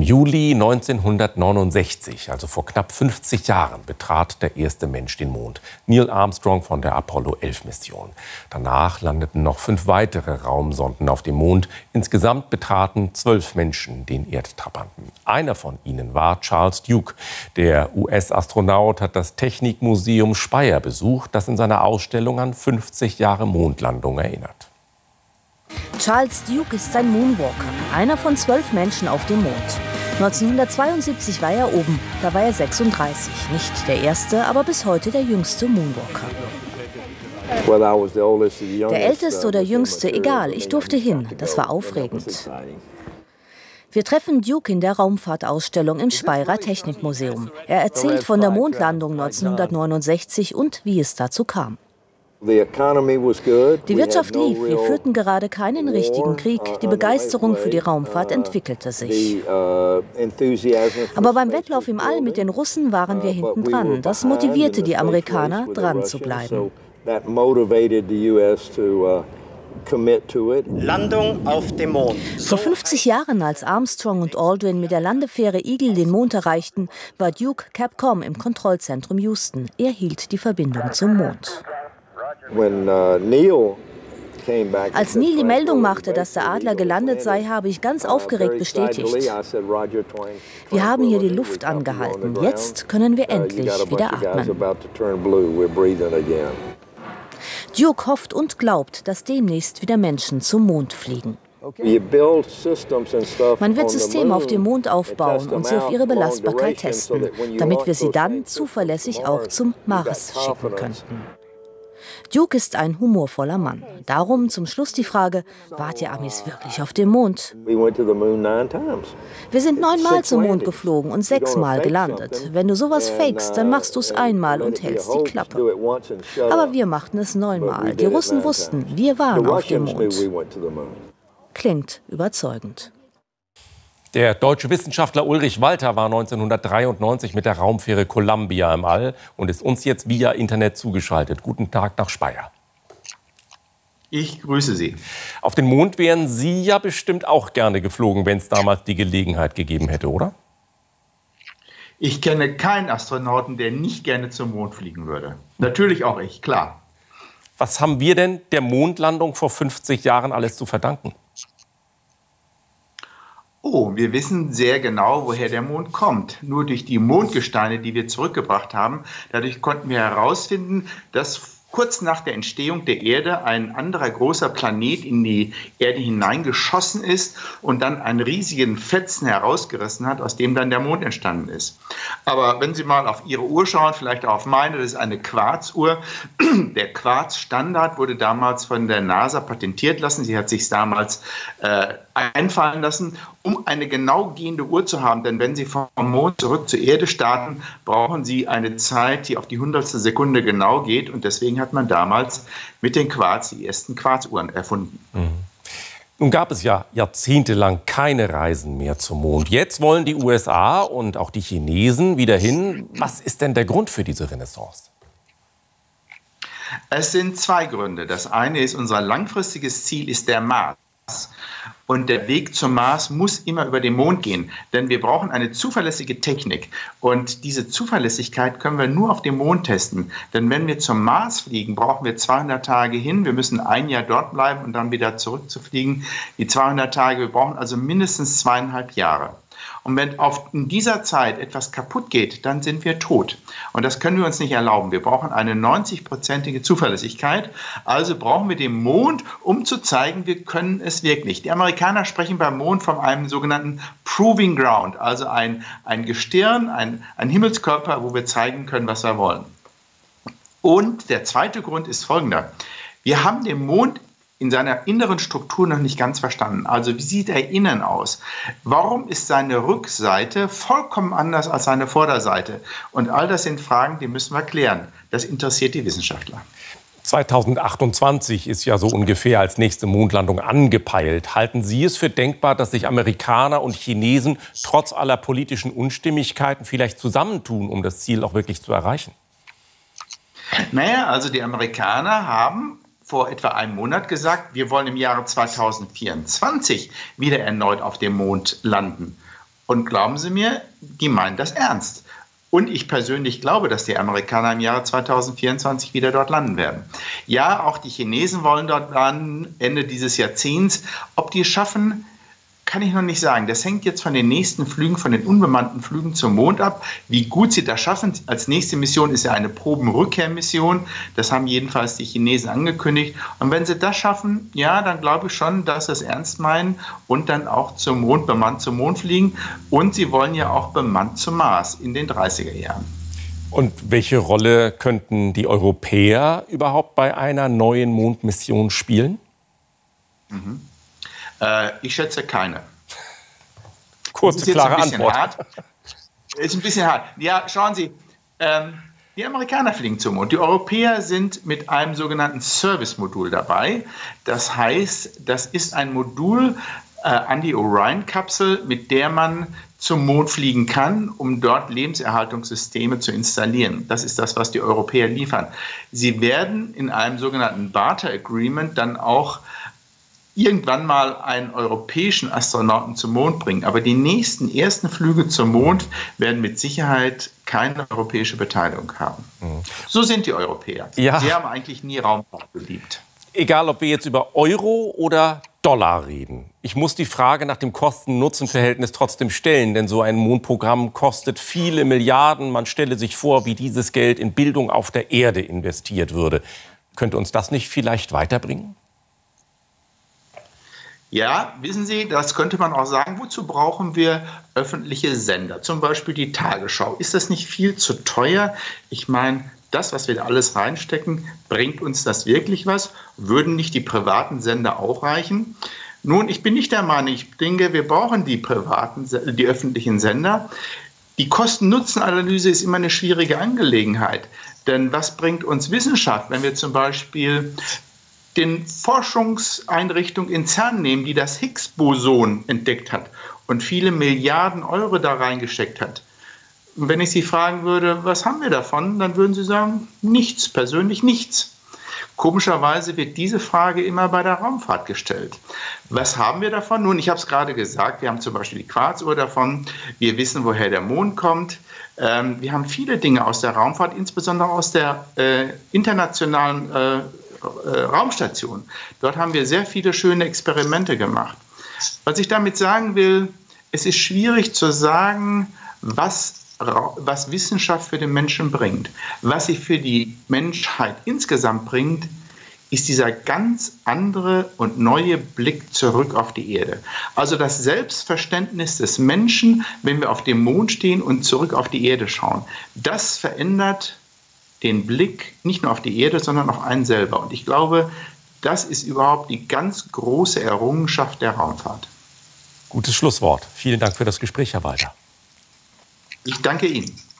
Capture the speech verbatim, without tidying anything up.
Juli neunzehnhundertneunundsechzig, also vor knapp fünfzig Jahren, betrat der erste Mensch den Mond. Neil Armstrong von der Apollo elf Mission. Danach landeten noch fünf weitere Raumsonden auf dem Mond. Insgesamt betraten zwölf Menschen den Erdtrabanten. Einer von ihnen war Charles Duke. Der U S-Astronaut hat das Technikmuseum Speyer besucht, das in seiner Ausstellung an fünfzig Jahre Mondlandung erinnert. Charles Duke ist ein Moonwalker, einer von zwölf Menschen auf dem Mond. neunzehnhundertzweiundsiebzig war er oben, da war er sechsunddreißig. Nicht der erste, aber bis heute der jüngste Moonwalker. Der älteste oder jüngste, egal, ich durfte hin. Das war aufregend. Wir treffen Duke in der Raumfahrtausstellung im Speyerer Technikmuseum. Er erzählt von der Mondlandung neunzehnhundertneunundsechzig und wie es dazu kam. Die Wirtschaft lief, wir führten gerade keinen richtigen Krieg, die Begeisterung für die Raumfahrt entwickelte sich. Aber beim Wettlauf im All mit den Russen waren wir hinten dran. Das motivierte die Amerikaner, dran zu bleiben. Landung auf dem Mond. Vor fünfzig Jahren, als Armstrong und Aldrin mit der Landefähre Eagle den Mond erreichten, war Duke Capcom im Kontrollzentrum Houston. Er hielt die Verbindung zum Mond. Als Neil die Meldung machte, dass der Adler gelandet sei, habe ich ganz aufgeregt bestätigt: Wir haben hier die Luft angehalten. Jetzt können wir endlich wieder atmen. Duke hofft und glaubt, dass demnächst wieder Menschen zum Mond fliegen. Man wird Systeme auf dem Mond aufbauen und sie auf ihre Belastbarkeit testen, damit wir sie dann zuverlässig auch zum Mars schicken könnten. Duke ist ein humorvoller Mann. Darum zum Schluss die Frage: Wart ihr Amis wirklich auf dem Mond? Wir sind neunmal zum Mond geflogen und sechsmal gelandet. Wenn du sowas fakest, dann machst du es einmal und hältst die Klappe. Aber wir machten es neunmal. Die Russen wussten, wir waren auf dem Mond. Klingt überzeugend. Der deutsche Wissenschaftler Ulrich Walter war neunzehnhundertdreiundneunzig mit der Raumfähre Columbia im All und ist uns jetzt via Internet zugeschaltet. Guten Tag nach Speyer. Ich grüße Sie. Auf den Mond wären Sie ja bestimmt auch gerne geflogen, wenn es damals die Gelegenheit gegeben hätte, oder? Ich kenne keinen Astronauten, der nicht gerne zum Mond fliegen würde. Natürlich auch ich, klar. Was haben wir denn der Mondlandung vor fünfzig Jahren alles zu verdanken? Oh, wir wissen sehr genau, woher der Mond kommt. Nur durch die Mondgesteine, die wir zurückgebracht haben, dadurch konnten wir herausfinden, dass kurz nach der Entstehung der Erde ein anderer großer Planet in die Erde hineingeschossen ist und dann einen riesigen Fetzen herausgerissen hat, aus dem dann der Mond entstanden ist. Aber wenn Sie mal auf Ihre Uhr schauen, vielleicht auch auf meine, das ist eine Quarzuhr. Der Quarzstandard wurde damals von der NASA patentiert lassen. Sie hat sich damals äh, einfallen lassen, um eine genau gehende Uhr zu haben. Denn wenn Sie vom Mond zurück zur Erde starten, brauchen Sie eine Zeit, die auf die hundertstel Sekunde genau geht. Und deswegen hat man damals mit den Quarz die ersten Quarzuhren erfunden. Mhm. Nun gab es ja jahrzehntelang keine Reisen mehr zum Mond. Jetzt wollen die U S A und auch die Chinesen wieder hin. Was ist denn der Grund für diese Renaissance? Es sind zwei Gründe. Das eine ist, unser langfristiges Ziel ist der Mars. Und der Weg zum Mars muss immer über den Mond gehen, denn wir brauchen eine zuverlässige Technik. Und diese Zuverlässigkeit können wir nur auf dem Mond testen. Denn wenn wir zum Mars fliegen, brauchen wir zweihundert Tage hin. Wir müssen ein Jahr dort bleiben und dann wieder zurückzufliegen. Die zweihundert Tage, wir brauchen also mindestens zweieinhalb Jahre. Und wenn auf in dieser Zeit etwas kaputt geht, dann sind wir tot. Und das können wir uns nicht erlauben. Wir brauchen eine neunzigprozentige Zuverlässigkeit. Also brauchen wir den Mond, um zu zeigen, wir können es wirklich. Die Amerikaner sprechen beim Mond von einem sogenannten Proving Ground, also ein, ein Gestirn, ein, ein Himmelskörper, wo wir zeigen können, was wir wollen. Und der zweite Grund ist folgender. Wir haben den Mond in seiner inneren Struktur noch nicht ganz verstanden. Also wie sieht er innen aus? Warum ist seine Rückseite vollkommen anders als seine Vorderseite? Und all das sind Fragen, die müssen wir klären. Das interessiert die Wissenschaftler. zweitausendachtundzwanzig ist ja so ungefähr als nächste Mondlandung angepeilt. Halten Sie es für denkbar, dass sich Amerikaner und Chinesen trotz aller politischen Unstimmigkeiten vielleicht zusammentun, um das Ziel auch wirklich zu erreichen? Naja, also die Amerikaner haben vor etwa einem Monat gesagt, wir wollen im Jahre zweitausendvierundzwanzig wieder erneut auf dem Mond landen. Und glauben Sie mir, die meinen das ernst. Und ich persönlich glaube, dass die Amerikaner im Jahre zweitausendvierundzwanzig wieder dort landen werden. Ja, auch die Chinesen wollen dort landen, Ende dieses Jahrzehnts. Ob die es schaffen, kann ich noch nicht sagen. Das hängt jetzt von den nächsten Flügen, von den unbemannten Flügen zum Mond ab. Wie gut sie das schaffen. Als nächste Mission ist ja eine Probenrückkehrmission. Das haben jedenfalls die Chinesen angekündigt. Und wenn sie das schaffen, ja, dann glaube ich schon, dass sie es ernst meinen und dann auch zum Mond, bemannt zum Mond fliegen. Und sie wollen ja auch bemannt zum Mars in den dreißiger Jahren. Und welche Rolle könnten die Europäer überhaupt bei einer neuen Mondmission spielen? Mhm. Ich schätze keine. Kurze, klare Antwort. Hart. Ist ein bisschen hart. Ja, schauen Sie, ähm, die Amerikaner fliegen zum Mond. Die Europäer sind mit einem sogenannten Service-Modul dabei. Das heißt, das ist ein Modul äh, an die Orion-Kapsel, mit der man zum Mond fliegen kann, um dort Lebenserhaltungssysteme zu installieren. Das ist das, was die Europäer liefern. Sie werden in einem sogenannten Barter-Agreement dann auch irgendwann mal einen europäischen Astronauten zum Mond bringen. Aber die nächsten ersten Flüge zum Mond werden mit Sicherheit keine europäische Beteiligung haben. Mhm. So sind die Europäer. Ja. Sie haben eigentlich nie Raumfahrt geliebt. Egal, ob wir jetzt über Euro oder Dollar reden. Ich muss die Frage nach dem Kosten-Nutzen-Verhältnis trotzdem stellen, denn so ein Mondprogramm kostet viele Milliarden. Man stelle sich vor, wie dieses Geld in Bildung auf der Erde investiert würde. Könnte uns das nicht vielleicht weiterbringen? Ja, wissen Sie, das könnte man auch sagen, wozu brauchen wir öffentliche Sender, zum Beispiel die Tagesschau? Ist das nicht viel zu teuer? Ich meine, das, was wir da alles reinstecken, bringt uns das wirklich was? Würden nicht die privaten Sender auch reichen? Nun, ich bin nicht der Meinung, ich denke, wir brauchen die privaten, die öffentlichen Sender. Die Kosten-Nutzen-Analyse ist immer eine schwierige Angelegenheit. Denn was bringt uns Wissenschaft, wenn wir zum Beispiel den Forschungseinrichtung in CERN nehmen, die das Higgs-Boson entdeckt hat und viele Milliarden Euro da reingesteckt hat. Und wenn ich Sie fragen würde, was haben wir davon, dann würden Sie sagen, nichts, persönlich nichts. Komischerweise wird diese Frage immer bei der Raumfahrt gestellt. Was haben wir davon? Nun, ich habe es gerade gesagt, wir haben zum Beispiel die Quarzuhr davon, wir wissen, woher der Mond kommt. Ähm, wir haben viele Dinge aus der Raumfahrt, insbesondere aus der äh, internationalen äh, Raumstation. Dort haben wir sehr viele schöne Experimente gemacht. Was ich damit sagen will, es ist schwierig zu sagen, was, was Wissenschaft für den Menschen bringt. Was sie für die Menschheit insgesamt bringt, ist dieser ganz andere und neue Blick zurück auf die Erde. Also das Selbstverständnis des Menschen, wenn wir auf dem Mond stehen und zurück auf die Erde schauen. Das verändert den Blick nicht nur auf die Erde, sondern auf einen selber. Und ich glaube, das ist überhaupt die ganz große Errungenschaft der Raumfahrt. Gutes Schlusswort. Vielen Dank für das Gespräch, Herr Walter. Ich danke Ihnen.